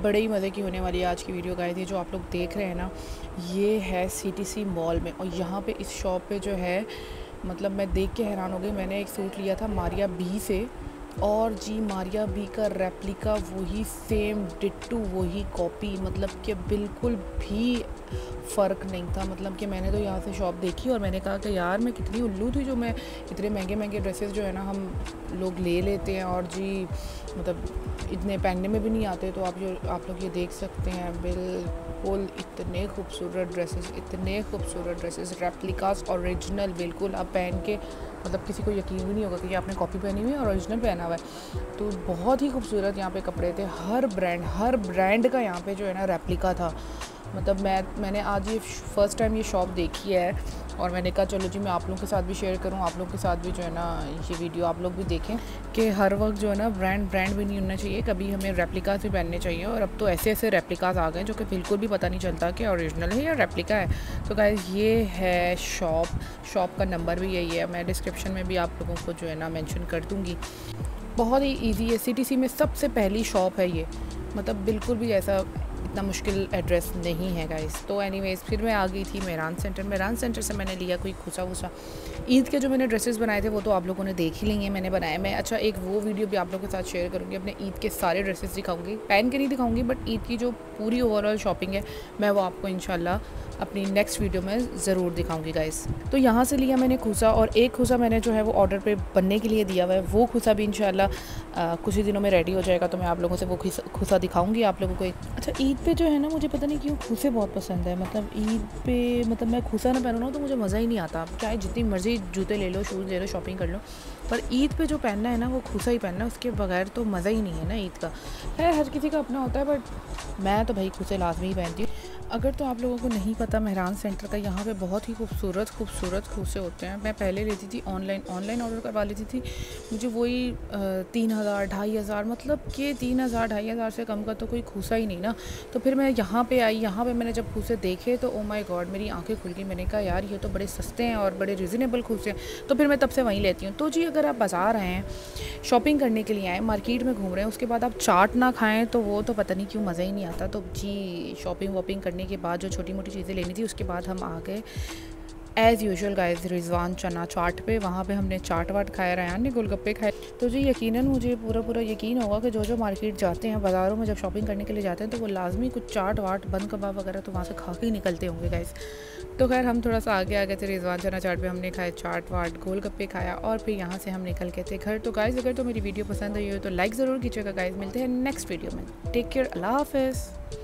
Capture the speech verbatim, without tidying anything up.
बड़े ही मज़े की होने वाली है आज की वीडियो गाइस। ये जो आप लोग देख रहे हैं ना, ये है सीटीसी मॉल में। और यहाँ पे इस शॉप पे जो है, मतलब मैं देख के हैरान हो गई। मैंने एक सूट लिया था मारिया बी से, और जी मारिया बी का रेप्लिका वही सेम डिट्टू वही कॉपी, मतलब कि बिल्कुल भी फ़र्क नहीं था। मतलब कि मैंने तो यहाँ से शॉप देखी और मैंने कहा कि यार मैं कितनी उल्लू थी जो मैं इतने महंगे महंगे ड्रेसेस जो है ना हम लोग ले लेते हैं, और जी मतलब इतने पहनने में भी नहीं आते। तो आप जो आप लोग ये देख सकते हैं, बिल्कुल इतने खूबसूरत ड्रेसेस, इतने खूबसूरत ड्रेसेस, रेप्लिकास ओरिजिनल बिल्कुल आप पहन के मतलब किसी को यकीन भी नहीं होगा कि आपने कॉपी पहनी हुई है और ओरिजिनल पहना हुआ है। तो बहुत ही खूबसूरत यहाँ पे कपड़े थे। हर ब्रांड हर ब्रांड का यहाँ पे जो है ना रेप्लिका था। मतलब मैं मैंने आज ये फ़र्स्ट टाइम ये शॉप देखी है, और मैंने कहा चलो जी मैं आप लोगों के साथ भी शेयर करूं, आप लोगों के साथ भी जो है ना ये वीडियो आप लोग भी देखें कि हर वक्त जो है ना ब्रांड ब्रांड भी नहीं होना चाहिए, कभी हमें रेप्लिकास भी पहनने चाहिए। और अब तो ऐसे ऐसे रेप्लिकास आ गए जो कि बिल्कुल भी पता नहीं चलता कि ओरिजिनल है या रेप्लिका है। तो गाइस ये है शॉप, शॉप का नंबर भी यही है, मैं डिस्क्रिप्शन में भी आप लोगों को जो है ना मेंशन कर दूँगी। बहुत ही ईजी है, सीटीसी में सबसे पहली शॉप है ये, मतलब बिल्कुल भी ऐसा इतना मुश्किल एड्रेस नहीं है गाइस। तो एनीवेज़ फिर मैं आ गई थी मेहरान सेंटर। मेहरान सेंटर से मैंने लिया कोई खुसा वूसा। ईद के जो मैंने ड्रेसेस बनाए थे वो तो आप लोगों ने देख ही लेंगे मैंने बनाए। मैं अच्छा एक वो वीडियो भी आप लोगों के साथ शेयर करूँगी, अपने ईद के सारे ड्रेसेस दिखाऊँगी, पहन के नहीं दिखाऊँगी, बट ईद की जो पूरी ओवरऑल शॉपिंग है मैं वो आपको इंशाल्लाह अपनी नेक्स्ट वीडियो में ज़रूर दिखाऊंगी गाइस। तो यहाँ से लिया मैंने खुसा, और एक खुसा मैंने जो है वो ऑर्डर पे बनने के लिए दिया हुआ है। वो खुसा भी इंशाल्लाह कुछ ही दिनों में रेडी हो जाएगा, तो मैं आप लोगों से वो खुसा दिखाऊंगी आप लोगों को। अच्छा ईद पे जो है ना मुझे पता नहीं क्यों खुसे बहुत पसंद है। मतलब ईद पे मतलब मैं खुसा ना पहनूँ ना तो मुझे मज़ा ही नहीं आता। चाहे जितनी मर्ज़ी जूते ले लो, शूज़ ले लो, शॉपिंग कर लो, पर ईद पे जो पहनना है ना वो खुसा ही पहनना है, उसके बगैर तो मज़ा ही नहीं है ना ईद का। है हर किसी का अपना होता है, बट मैं तो भाई खुसे लाजमी ही पहनती हूँ। अगर तो आप लोगों को नहीं पता मेहरान सेंटर का, यहाँ पे बहुत ही खूबसूरत खूबसूरत खुसे होते हैं। मैं पहले लेती थी ऑनलाइन ऑनलाइन ऑर्डर करवा लेती थी, मुझे वही तीन हज़ार ढाई हज़ार मतलब कि तीन हज़ार ढाई हज़ार से कम का तो कोई खुसा ही नहीं ना। तो फिर मैं यहाँ पे आई, यहाँ पे मैंने जब खुसे देखे तो ओ माय गॉड मेरी आंखें खुल गई। मैंने कहा यार ये तो बड़े सस्ते हैं और बड़े रिजनेबल खुसे हैं, तो फिर मैं तब से वहीं लेती हूँ। तो जी अगर आप बाज़ार आए हैं, शॉपिंग करने के लिए आए, मार्केट में घूम रहे हैं, उसके बाद आप चाट ना खाएँ तो वो तो पता नहीं क्यों मज़ा ही नहीं आता। तो जी शॉपिंग वॉपिंग करने के बाद जो छोटी मोटी चीज़ें लेनी थी उसके बाद हम आ गए एज़ यूजुअल गाइस रिजवान चना चाट पे। वहाँ पे हमने चाट वाट खाया, रयान ने गोलगप्पे खाए। तो जी यकीनन मुझे पूरा पूरा यकीन होगा कि जो जो मार्केट जाते हैं, बाज़ारों में जब शॉपिंग करने के लिए जाते हैं तो वो लाजमी कुछ चाट वाट बन कबाब वगैरह तो वहाँ से खा के ही निकलते होंगे गाइस। तो खैर हम थोड़ा सा आगे आ गए थे रिजवान चना चाट पे, हमने खाए चाट वाट, गोलगप्पे खाया, और फिर यहाँ से हम निकल गए थे घर। तो गाइस अगर तो मेरी वीडियो पसंद आई हो तो लाइक ज़रूर कीजिएगा गाइस। मिलते हैं नेक्स्ट वीडियो में। टेक केयर, अल्लाह हाफ़िज़।